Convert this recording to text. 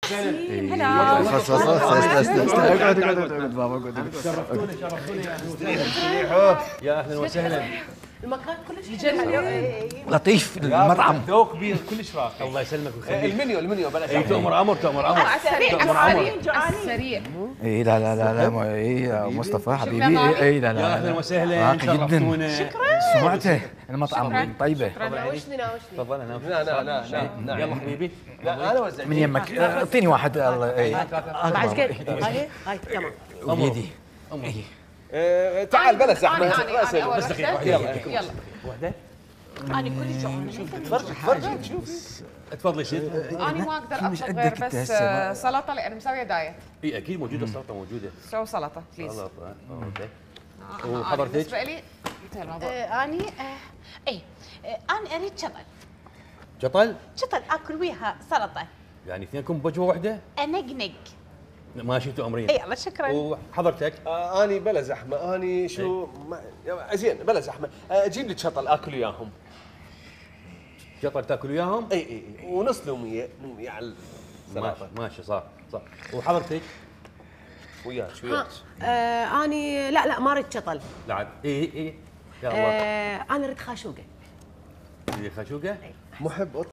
هلا اقعد اقعد بابا اقعد. يا اهلا وسهلا. المكان كلش حلو. لطيف المطعم. ذوق كبير كلش راقي. الله يسلمك ويخليك. المنيو بلاش. اي تؤمر امر تؤمر امر. سريع. اي لا لا لا لا اي يا مصطفى حبيبي اي لا لا. يا اهلا وسهلا. راقي جدا. شكرا. سمعته المطعم طيبه. ناوشني تفضل انا. لا يلا حبيبي. لا انا وزعت من يمك اعطيني واحد الله اي. بعد كده هاي تمام. بيدي. تعال بلا زحمه. بس دقيقة يلا. واحدة. انا كل جوعانه. تفرج شوف. تفضلي سيد. انا ما اقدر مش اطلب غير قدك أنت بس هسه. سلطه لان مسويه دايت. اي اكيد موجودة السلطة موجودة. سو سلطه بليز. سلطة اوكي. أنا وحضرتك؟ بالنسبه لي انتهى الموضوع. اني انا اريد شطل. جطل؟ شطل اكل وياها سلطه. يعني اثنينكم بوجبة واحدة؟ انقنق. ماشي تؤمرين. اي الله شكرا. وحضرتك؟ اني بلا زحمه. اني شو زين بلا زحمه. جيب لي شطل اكل وياهم. جطل تاكل وياهم؟ اي ونص لوميه على السلطه. ماشي صار. وحضرتك؟ وياك وياك. اني لا ما اريد شطل. لا عاد اي يا الله. انا اريد خاشوقه. خشوقة؟ محب